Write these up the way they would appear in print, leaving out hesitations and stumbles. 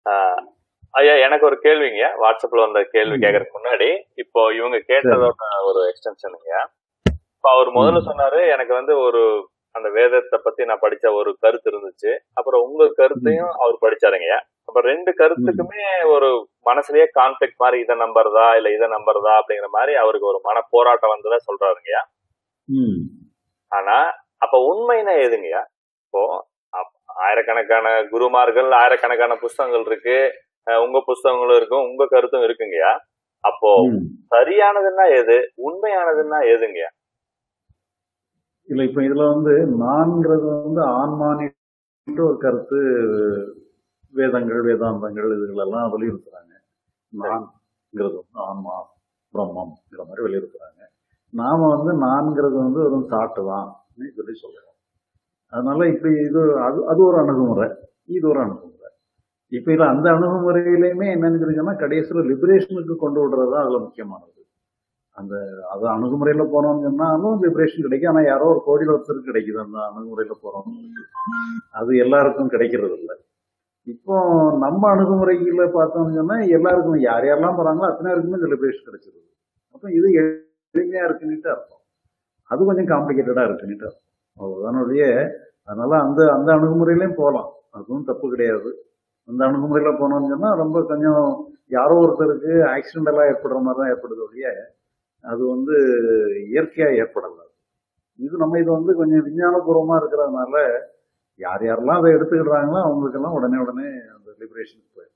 ஆஹ் ஐயா, எனக்கு ஒரு கேள்விங்க. வாட்ஸ்அப்ல வந்த கேள்வி கேட்கறதுக்கு முன்னாடி இப்போ இவங்க கேட்டதோட ஒரு எக்ஸ்டென்ஷனுங்க. இப்ப அவர் முதல்ல சொன்னாரு, எனக்கு வந்து ஒரு அந்த வேதத்தை பத்தி நான் படிச்ச ஒரு கருத்து இருந்துச்சு, அப்புறம் உங்க கருத்தையும் அவர் படிச்சாருங்க. அப்ப ரெண்டு கருத்துக்குமே ஒரு மனசுலயே கான்ஃபிளிக்ட் மாதிரி, இதை நம்புறதா இல்ல இதை நம்புறதா அப்படிங்கிற மாதிரி அவருக்கு ஒரு மன போராட்டம் வந்ததா சொல்றாருங்கய்யா. ஆனா அப்ப உண்மைன்னா எதுங்கய்யா? இப்போ ஆயிரக்கணக்கான குருமார்கள், ஆயிரக்கணக்கான புஸ்தகங்கள் இருக்கு, உங்க புஸ்தகங்களும் இருக்கும், உங்க கருத்தும் இருக்குங்கய்யா. அப்போ சரியானதுன்னா எது, உண்மையானதுன்னா எதுங்கய்யா? இல்ல, இப்ப இதுல வந்து நான்கிறது வந்து ஆன்மானின்ற ஒரு கருத்து வேதங்கள், வேதாந்தங்கள் இதுகளெல்லாம் வலியுறுத்துறாங்க. நான்கிறது ஆன்மா, பிரம்மம்ங்கிற மாதிரி வலியுறுத்துறாங்க. நாம வந்து நான்கிறது வந்து ஒரு தாட்டு தான் சொல்லி சொல்றோம். அதனால இப்ப இது அது ஒரு அணுகுமுறை, இது ஒரு அணுகுமுறை. இப்ப இதுல அந்த அணுகுமுறையிலுமே என்னன்னு சொல்லிச்சோம்னா கடைசியில லிபரேஷனுக்கு கொண்டு விடுறதுதான் அதுல முக்கியமானது. அந்த அது அணுகுமுறையில போனோம்னு சொன்னாலும் லிபரேஷன் கிடைக்கும். ஆனா யாரோ ஒரு கோடி ஒருத்தருக்கு கிடைக்குது அந்த அணுகுமுறையில போறோம். அது எல்லாருக்கும் கிடைக்கிறது இல்லை. இப்போ நம்ம அணுகுமுறையில பார்த்தோம்னு சொன்னா எல்லாருக்கும் யார் யாரெல்லாம் போறாங்களோ அத்தனை பேருக்குமே இந்த லிபரேஷன் கிடைச்சிருது. அப்ப இது எளிமையா இருக்குன்னுட்டு அர்த்தம், அது கொஞ்சம் காம்ப்ளிகேட்டடா இருக்குன்னுட்டு அர்த்தம். அதனுடைய அதனால அந்த அந்த அணுகுமுறையிலையும் போகலாம், அதுவும் தப்பு கிடையாது. அந்த அணுகுமுறையில போனோம்னு சொன்னா ரொம்ப கொஞ்சம் யாரோ ஒருத்தருக்கு ஆக்சிடென்டலா ஏற்படுற மாதிரி தான் ஏற்படுது ஒழிய அது வந்து இயற்கையா ஏற்படல. இது நம்ம இது வந்து கொஞ்சம் விஞ்ஞானபூர்வமா இருக்கிறதுனால யார் யாரெல்லாம் அதை எடுத்துக்கிடுறாங்களோ அவங்களுக்கெல்லாம் உடனே அந்த லிபரேஷனுக்கு போயிடுறாங்க.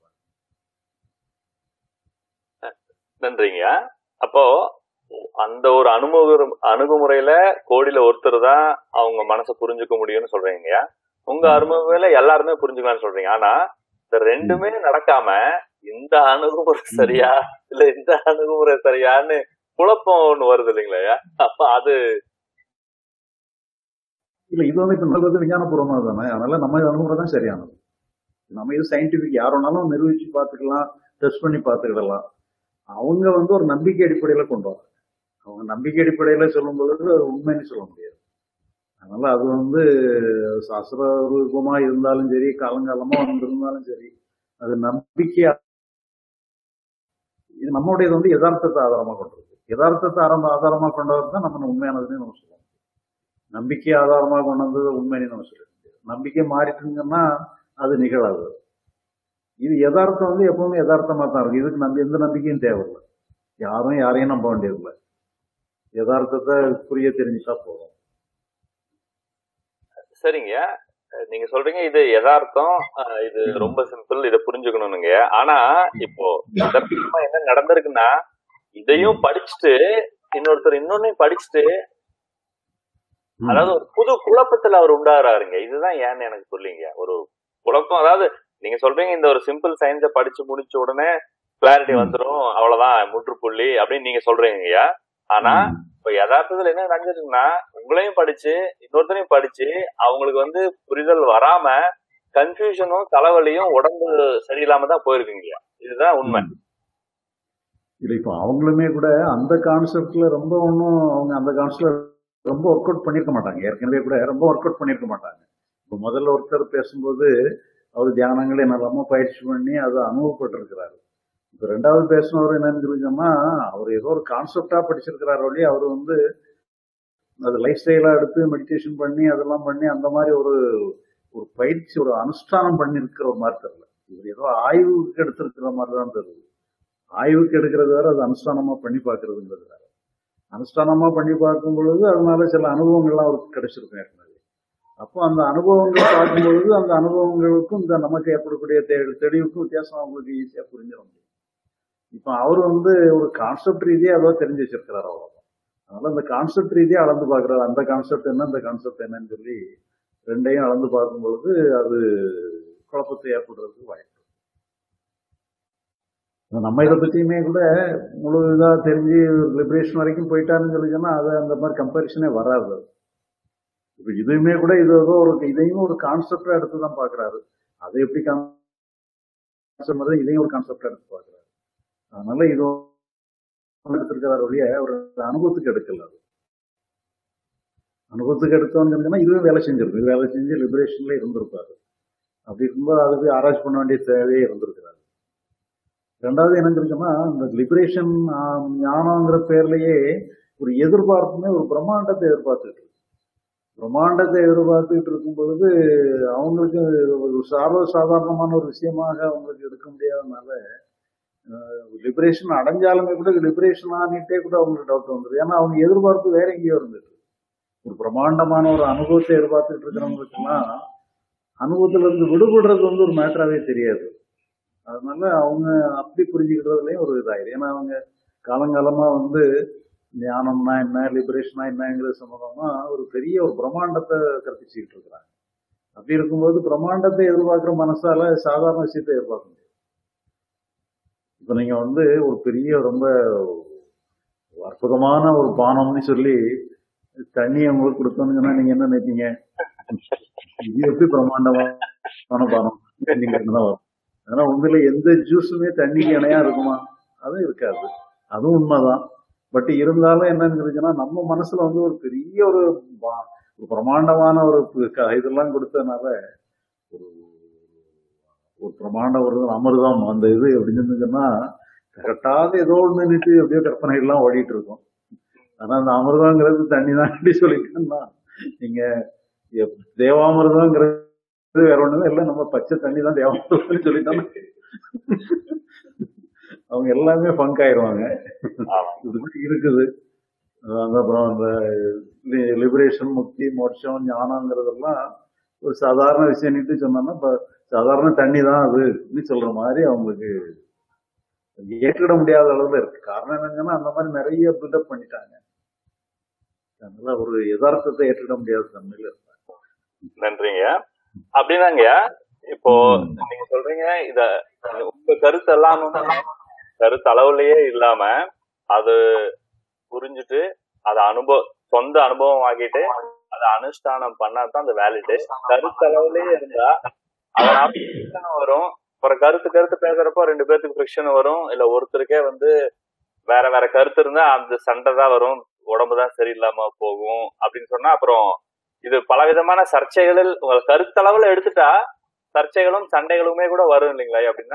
நன்றிங்க. அப்போ அந்த ஒரு அணுகுமுறையில கோடியில ஒருத்தர் தான் அவங்க மனசை புரிஞ்சுக்க முடியும்னு சொல்றீங்க. உங்க அனுபவத்துல எல்லாருமே புரிஞ்சுக்கலாம்னு சொல்றீங்க. ஆனா இந்த ரெண்டுமே நடக்காம இந்த அணுகுமுறை சரியா இல்ல இந்த அணுகுமுறை சரியான்னு குழப்பம் ஒண்ணு வருது இல்லைங்களா? அப்ப அது இல்ல, இது வந்து இப்ப நல்லது விஞ்ஞானபூர்வமா தானே, அதனால நம்ம அணுகுமுறை தான் சரியானது. நம்ம இது சயின்டிபிக், யாரோனாலும் நிரூபிச்சு பார்த்துக்கலாம், டெஸ்ட் பண்ணி பார்த்துக்கிடலாம். அவங்க வந்து ஒரு நம்பிக்கை அடிப்படையில கொண்டு வராங்க. அவங்க நம்பிக்கை அடிப்படையில சொல்லும் பொழுது அது உண்மைன்னு சொல்ல முடியாது. அதனால அது வந்து சாஸ்திர ரூபமா இருந்தாலும் சரி, காலங்காலமா வந்திருந்தாலும் சரி, அது நம்பிக்கையா, இது நம்முடையது வந்து யதார்த்தத்தை ஆதாரமா கொண்டிருக்கு. யதார்த்தத்தை ஆதாரமா கொண்டவர் தான் நம்ம உண்மையானதுன்னு நம்ம சொல்லுவோம். நம்பிக்கை ஆதாரமா கொண்டு வந்தது உண்மைன்னு நம்ம சொல்ல முடியாது. நம்பிக்கை மாறிட்டுங்கன்னா அது நிகழாது. இது யதார்த்தம் வந்து எப்பவுமே யதார்த்தமா தான் இருக்கு. இதுக்கு எந்த நம்பிக்கையும் தேவையில்லை. யாரும் யாரையும் நம்ப வேண்டியதில்லை. யதார்த்தத்தை புரிய தெரிஞ்சுட்டா போதும். சரிங்க, நீங்க சொல்றீங்க இது யதார்த்தம், இது ரொம்ப சிம்பிள், இதை புரிஞ்சுக்கணும்னுங்க. ஆனா இப்போ என்ன நடந்திருக்குன்னா, இதையும் படிச்சுட்டு இன்னொருத்தர் இன்னொன்னையும் படிச்சுட்டு, அதாவது ஒரு புது குழப்பத்துல அவர் உண்டாகிறாருங்க. இதுதான் ஏன்னு எனக்கு சொல்லிங்க. ஒரு குழப்பம், அதாவது நீங்க சொல்றீங்க இந்த ஒரு சிம்பிள் சயின்ஸை படிச்சு முடிச்ச உடனே கிளாரிட்டி வந்துடும், அவ்வளவுதான் முற்றுப்புள்ளி அப்படின்னு நீங்க சொல்றீங்க. ஆனா இப்ப யதார்த்தத்துல என்ன நடந்துச்சுன்னா, உங்களையும் படிச்சு இன்னொருத்தரையும் படிச்சு அவங்களுக்கு வந்து புரிதல் வராம கன்ஃபியூஷனும் தலைவலியும் உடம்பு சரியில்லாம தான் போயிருக்குங்க. இதுதான் உண்மை. இல்ல, இப்ப அவங்களுமே கூட அந்த கான்செப்ட்ல ரொம்ப ஒன்றும் அவங்க அந்த கான்செப்ட்ல ரொம்ப ஒர்க் அவுட் பண்ணிருக்க மாட்டாங்க. ஏற்கனவே கூட ரொம்ப ஒர்க் அவுட் பண்ணிருக்க மாட்டாங்க. இப்போ முதல்ல ஒருத்தர் பேசும்போது அவர் தியானங்களை என்னெல்லாமோ பயிற்சி பண்ணி அதை அனுபவப்பட்டிருக்கிறாரு. இப்ப ரெண்டாவது பேசினவர் என்னன்னு சொல்லிச்சோம்னா, அவர் ஏதோ ஒரு கான்செப்டா படிச்சிருக்கிறாரு வழி, அவர் வந்து அது லைஃப் ஸ்டைலா எடுத்து மெடிடேஷன் பண்ணி அதெல்லாம் பண்ணி அந்த மாதிரி ஒரு ஒரு பயிற்சி, ஒரு அனுஷ்டானம் பண்ணிருக்கிற ஒரு மாதிரி தெரியல. இவர் ஏதோ ஆய்வுக்கு எடுத்திருக்கிற மாதிரி தான் தெரியுது. ஆய்வுக்கு எடுக்கிறது வேற, அது அனுஷ்டானமா பண்ணி பார்க்கறதுங்கிறது வேற. அனுஷ்டானமா பண்ணி பார்க்கும் பொழுது அதனால சில அனுபவங்கள்லாம் அவருக்கு கிடைச்சிருக்கும் ஏற்கனவே. அப்போ அந்த அனுபவங்களை பார்க்கும் பொழுது அந்த அனுபவங்களுக்கும் இந்த நமக்கு ஏற்படக்கூடிய தெளிவுக்கும் வித்தியாசம் அவங்களுக்கு ஈஸியா புரிஞ்சிட முடியும். இப்ப அவர் வந்து ஒரு கான்செப்ட் ரீதியா ஏதோ தெரிஞ்சு வச்சிருக்கிறார், அவ்வளவுதான். அதனால அந்த கான்செப்ட் ரீதியா அளந்து பார்க்கிறார். அந்த கான்செப்ட் என்ன, இந்த கான்செப்ட் என்னன்னு சொல்லி ரெண்டையும் அளந்து பார்க்கும் பொழுது அது குழப்பத்தை ஏற்படுறதுக்கு வாய்ப்பு. நம்ம இதை பத்தியுமே கூட முழு இதா தெரிஞ்சு லிபரேஷன் வரைக்கும் போயிட்டாருன்னு சொல்லி சொன்னா அது அந்த மாதிரி கம்பேரிசனே வராது. இப்ப இதுவுமே கூட இது ஏதோ ஒரு இதையும் ஒரு கான்செப்டா எடுத்துதான் பாக்குறாரு. அதை எப்படி கான்செப்ட், இதையும் ஒரு கான்செப்டா எடுத்து பாக்குறாரு. அதனால இது எடுத்திருக்கிறார் வழிய ஒரு அனுபவத்துக்கு எடுக்கல. அது அனுபவத்துக்கு எடுத்தோம்னு சொன்னா இதுவே வேலை செஞ்சிருக்கு. வேலை செஞ்சு லிபரேஷன்ல இருந்திருப்பாரு. அப்படி இருக்கும்போது அதை போய் ஆராய்ச்சி பண்ண வேண்டிய தேவையே இருந்திருக்கிறாரு. ரெண்டாவது என்ன தெரியுமா, இந்த லிபரேஷன் ஞானங்கிற பேர்லயே ஒரு எதிர்பார்ப்புமே ஒரு பிரம்மாண்டத்தை எதிர்பார்த்துட்டு இருக்கு. பிரம்மாண்டத்தை எதிர்பார்த்துக்கிட்டு இருக்கும் பொழுது அவங்களுக்கு ஒரு சாதாரணமான ஒரு விஷயமாக அவங்களுக்கு எடுக்க முடியாதனால லிபரேஷன் அடைஞ்சாலுமே கூட லிபரேஷன் ஆனிட்டே கூட அவங்களுக்கு டவுட் வந்துடும். ஏன்னா அவங்க எதிர்பார்ப்பு வேற எங்கேயோ இருந்துட்டு ஒரு பிரம்மாண்டமான ஒரு அனுபவத்தை எதிர்பார்த்துட்டு இருக்கிறவங்களுக்குலாம் அனுபவத்துல இருந்து விடுபடுறது வந்து ஒரு மேட்டராகவே தெரியாது. அதனால அவங்க அப்படி புரிஞ்சுக்கிறதுலயும் ஒரு இதாயிரும். ஏன்னா அவங்க காலங்காலமா வந்து ஞானம்னா என்ன, லிபரேஷனா என்னங்கிறது சம்பந்தமா ஒரு பெரிய ஒரு பிரம்மாண்டத்தை கற்பிச்சுக்கிட்டு இருக்கிறாங்க. அப்படி இருக்கும்போது பிரம்மாண்டத்தை எதிர்பார்க்கிற மனசால சாதாரண விஷயத்தை எதிர்பார்க்க முடியாது. இப்ப நீங்க வந்து ஒரு பெரிய ரொம்ப அற்புதமான ஒரு பானம்னு சொல்லி தண்ணியை உங்களுக்கு கொடுத்தோம்னு நீங்க என்ன நினைப்பீங்க? இது எப்படி பிரம்மாண்டமான பானம் தான் வரும். ஆனா உண்மையில எந்த ஜூஸுமே தண்ணிக்கு இணையா இருக்குமா? அதுவும் இருக்காது. அதுவும் உண்மைதான். பட் இருந்தாலும் என்னன்னு இருக்குன்னா நம்ம மனசுல வந்து ஒரு பெரிய ஒரு பிரம்மாண்டமான ஒரு இதெல்லாம் கொடுத்ததுனால ஒரு ஒரு பிரம்மாண்ட ஒரு அமிர்தம் அந்த இது அப்படின்னு சொன்னா கரெக்டாக ஏதோ ஒண்ணு நின்று எப்படியோ கற்பனைகள்லாம் ஓடிட்டு இருக்கும். ஆனா அந்த அமிர்தங்கிறது தண்ணி தான் அப்படி சொல்லிட்டோம்னா நீங்க தேவாமிர்தங்கிறது வேற ஒண்ணுமே இல்லை, நம்ம பச்சை தண்ணி தான் தேவாமிர்தம்னு சொல்லிட்டோம். அவங்க எல்லாமே பங்க் ஆயிடுவாங்க. இது இருக்குது. அப்புறம் அந்த லிபரேஷன், முக்தி, மோட்சம், ஞானங்கிறதெல்லாம் ஒரு சாதாரண விஷயம் சொன்னோம்னா இப்ப சாதாரண தண்ணி தான் அது சொல்ற மாதிரி அவங்களுக்கு ஏற்றிட முடியாத அளவுல இருக்கு. காரணம் என்னங்கன்னா அந்த மாதிரி நிறைய பில்டப் பண்ணிட்டாங்க. அதனால ஒரு யதார்த்தத்தை ஏற்றிட முடியாத தன்மையில இருக்காங்க. நன்றிங்க. அப்படின்னாங்க இப்போ நீங்க சொல்றீங்க இத உங்க கருத்து எல்லாம் கருத்து அளவுலயே இல்லாம அது புரிஞ்சுட்டு அதை சொந்த அனுபவம் ஆகிட்டு அதை அனுஷ்டானம் பண்ணாதான் அந்த வேலிடு. கருத்து அளவுலயே இருந்தா அதனால பிரச்சனை வரும். அப்புறம் கருத்து பேசுறப்போ 2 பேருக்கு பிரச்சனை வரும். இல்ல ஒருத்தருக்கே வந்து வேற வேற கருத்து இருந்தா அந்த சண்டை தான் வரும், உடம்புதான் சரியில்லாம போகும் அப்படின்னு சொன்னா அப்புறம் இது பலவிதமான சர்ச்சைகளில் கருத்தளவுல எடுத்துட்டா சர்ச்சைகளும் சண்டைகளுமே கூட வரும் இல்லைங்களா? அப்படின்னா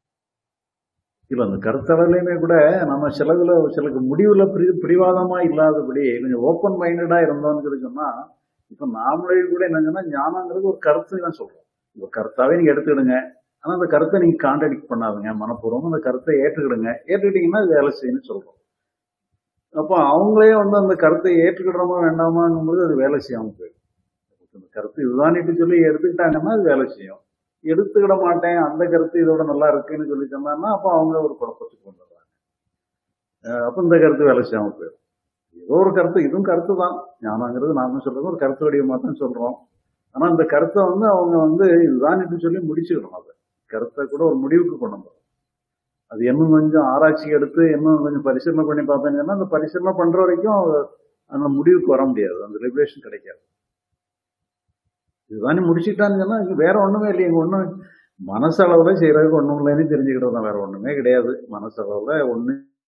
இல்ல அந்த கருத்தளவுலயுமே கூட நம்ம சிலருக்கு முடிவுல பிடிவாதமா இல்லாதபடி கொஞ்சம் ஓப்பன் மைண்டடா இருந்தோம்னு சொன்னா இப்ப நாமளே கூட என்னங்கன்னா ஞானங்கிறது ஒரு கருத்து தான் சொல்றோம். இப்ப கருத்தாவே நீங்க எடுத்துக்கிடுங்க. ஆனா அந்த கருத்தை நீங்க கான்ட்ராடிக்ட் பண்ணாதுங்க. மனப்பூர்வம் அந்த கருத்தை ஏற்றுக்கிட்டீங்கன்னா அது வேலை செய்யணும்னு சொல்றோம். அப்போ அவங்களே வந்து அந்த கருத்தை ஏற்றுக்கிடுறோமா வேண்டாமாங்கும்போது அது வேலை செய்யாம போயிடும். அந்த கருத்து இதுதான்ட்டு சொல்லி எடுத்துக்கிட்டாங்கன்னா அது வேலை செய்யும். எடுத்துக்கிட மாட்டேன், அந்த கருத்து இதோட நல்லா இருக்குன்னு சொல்லி சொன்னாங்கன்னா அப்போ அவங்க ஒரு குழப்பத்துக்கு வந்துடுறாங்க. அப்போ இந்த கருத்து வேலை செய்யாம போயிடும். ஏதோ ஒரு கருத்து, இதுவும் கருத்து தான். ஞானங்கிறது நாம சொல்றது ஒரு கருத்து வடிவமா தான் சொல்றோம். ஆனா அந்த கருத்தை வந்து அவங்க வந்து இதுதான்ட்டு சொல்லி முடிச்சுக்கணும். அதை கருத்தை கூட ஒரு முடிவுக்கு கொண்டு வந்துடும். அது இன்னும் கொஞ்சம் ஆராய்ச்சி எடுத்து இன்னும் கொஞ்சம் பரிசீலனை பண்ணி பார்த்தீங்கன்னா அந்த பரிசீலனை பண்ற வரைக்கும் அந்த முடிவுக்கு வர முடியாது, அந்த லிபரேஷன் கிடைக்காது. இதுதானே முடிச்சுட்டான்னு சொன்னா வேற ஒண்ணுமே இல்லை. இங்க ஒண்ணும் மனசளவுல செய்யறதுக்கு ஒண்ணும் இல்லைன்னு தெரிஞ்சுக்கிட்டு தான், வேற ஒண்ணுமே கிடையாது. மனசளவுல ஒண்ணு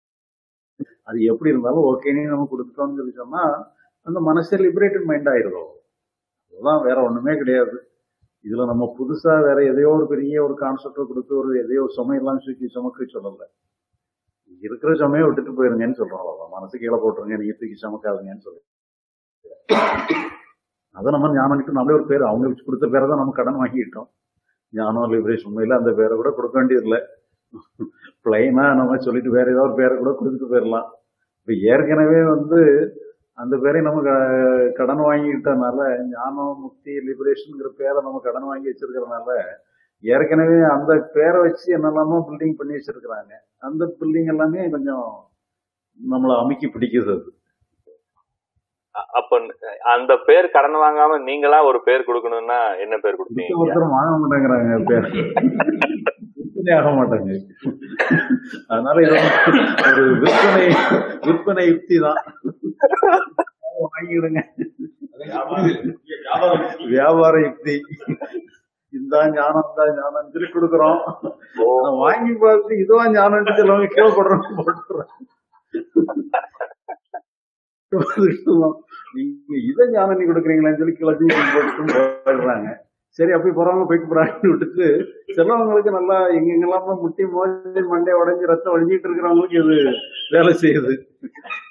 அது எப்படி இருந்தாலும் ஓகேன்னு நம்ம கொடுத்துட்டோம்னு சொல்லி சொன்னா அந்த மனசே லிபரேட்டட் மைண்ட் ஆயிடும். அதுதான், வேற ஒண்ணுமே கிடையாது. இதுல நம்ம புதுசா வேற எதையோ ஒரு பெரிய ஒரு கான்செப்டை கொடுத்து ஒரு எதையோ சுமையெல்லாம் சுமக்க சொல்லல. இருக்கிற சுமையை விட்டுட்டு போயிருங்கன்னு சொல்றோம். அவ்வளவுதான். மனசு கீழே போட்டுருங்க, நீங்க தூக்கி சுமக்காதுங்கன்னு சொல்லி அதை நம்ம ஞானம் நம்மளே ஒரு பேர் அவங்க கொடுத்த பேரை தான் நம்ம கடன் வாங்கிட்டோம். ஞானம், லிபரேஷன். உண்மையில அந்த பேரை கூட கொடுக்க வேண்டியதில்லை. பிளைனா நம்ம சொல்லிட்டு வேற ஏதாவது ஒரு பேரை கூட கொடுத்துட்டு போயிடலாம். இப்ப ஏற்கனவே வந்து அந்த பேரை நம்ம கடன் வாங்கிக்கிட்டனால ஞானம், முக்தி, லிபரேஷன்ங்கிற பேரை நம்ம கடன் வாங்கி வச்சிருக்கிறதுனால ஏற்கனவே அந்த பேரை வச்சு என்னெல்லாமோ பில்டிங் பண்ணி வச்சிருக்கிறாங்க. அந்த பில்டிங் எல்லாமே கொஞ்சம் நம்மளை அமுக்கி பிடிக்குது. அது அப்ப அந்த பேர் கடன் வாங்காம நீங்களா ஒரு பேர் கொடுக்கணும்னா என்ன பேர் கொடுப்பீங்க? ஒருத்தர் வாங்க மாட்டேங்கிறாங்க, பேர் விற்பனை ஆக மாட்டாங்க. அதனால இது ஒரு விற்பனை யுக்தி தான். வாங்கிடுங்க, வியாபார யுக்தி. இந்த ஞானம் தான் ஞானம் சொல்லி கொடுக்குறோம். வாங்கி பார்த்து இதுவா ஞானம் சிலவங்க கேள்விப்படுறோம் போட்டுறோம். நீங்க இதை ஞானம் நீ கொடுக்குறீங்களான்னு சொல்லி கிளச்சி போட்டுட்டு போயிடுறாங்க. சரி அப்படி போறவங்க போயிட்டு போறாங்கன்னு விட்டுட்டு சிலவங்களுக்கு நல்லா எங்கெங்கெல்லாம் முட்டி மோதி மண்டை உடைஞ்சு ரத்தம் வழிஞ்சிட்டு இருக்கிறவங்களுக்கு இது வேலை செய்யுது.